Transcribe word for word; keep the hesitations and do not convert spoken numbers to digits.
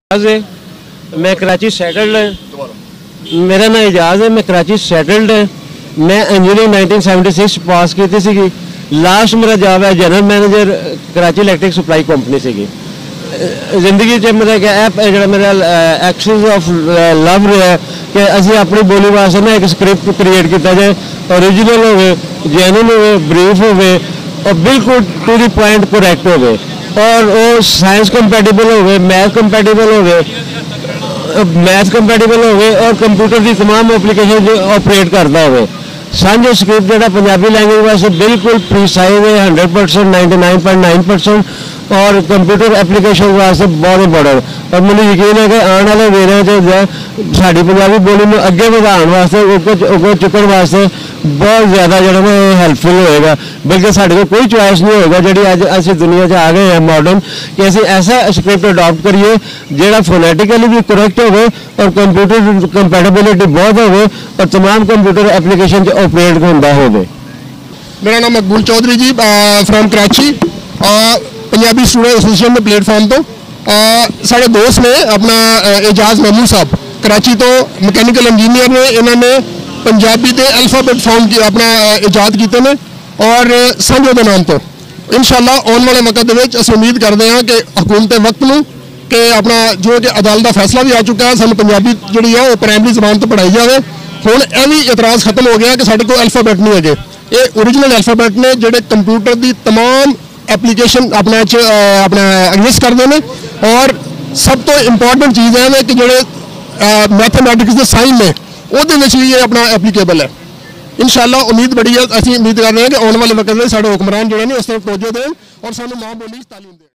मैं कराची सेटल्ड है। मेरा नाम एजाज है। मैं कराची सेटल्ड है। मैं engineering nineteen seventy six pass की थी। लास्ट मेरा जॉब है general manager Karachi electric supply company से। जिंदगी च मेरा क्या ऐप जो मेरा एक्सिस ऑफ लव रहा है कि असी अपनी बोली वास्ते ना एक स्क्रिप्ट क्रिएट किया जाए, ओरिजिनल हो, जेन्युइन हो, ब्रीफ हो और बिल्कुल टू द पॉइंट करैक्ट हो, और वो साइंस कंपैटिबल हो गए, मैथ कंपैटिबल हो गए, मैथ कंपैटिबल हो गए और कंप्यूटर की तमाम एप्लीकेशन जो ऑपरेट करता हो। सांझे स्क्रिप्ट जो पंजाबी लैंग्वेज वास्ते बिल्कुल प्रीसाइज है, hundred percent ninety nine point nine percent और कंप्यूटर एप्लीकेशन वास्ते बहुत इंपॉर्टेंट। और मुझे यकीन है कि आने वाले वेरिया जो साड़ी पंजाबी बोली में अगे बढ़ाने वास्ते उगो चुकन वास्ते बहुत ज़्यादा जो है हेल्पफुल होएगा। बल्कि साढ़े को कोई चॉइस नहीं होगा जी अज अस दुनिया च आ गए हैं मॉडर्न कि असी ऐसा स्क्रिप्ट अडॉप्ट करिए जोड़ा फोनैटिकली भी करैक्ट हो और कंप्यूटर कंपैटिबिलिटी बहुत हो और तमाम कंप्यूटर एप्लीकेशन ऑपरेट होंदा हो। मेरा नाम Maqbool Chaudhry ji from Karachi, Punjabi student association के प्लेटफॉर्म तो साढ़े दोस्त ने अपना एजाज महमूद साहब कराची तो मैकेनिकल इंजीनियर ने, इन्होंने पंजाबी के अल्फाबेट फॉर्म की अपना इजाद किए हैं और सांझो के नाम तो इंशाअल्लाह आने वाले वक्त अस उम्मीद करते हैं कि हुकूमत वक्त में कि अपना जो कि अदालत का फैसला भी आ चुका है, सानू पंजाबी जी है प्राइमरी जबान तो पढ़ाई जाए। हुण यह भी इतराज़ खत्म हो गया कि साढ़े कोल अल्फाबेट नहीं है। ये ओरिजिनल अल्फाबेट ने जोड़े कंप्यूटर की तमाम एप्लीकेशन अपने अपना एग्जिस्ट करते हैं और सब तो इंपॉर्टेंट चीज़ है कि जोड़े मैथमेटिक्स के साइन ने वो भी ये अपना एप्लीकेबल है। इंशाअल्लाह उम्मीद बड़ी है, असीं उम्मीद कर रहे हैं कि आने वाले वक्त में साढ़े हुक्मरान जोड़े ने उस तरफ तवज्जो दें और सानू मां बोली तालीम दें।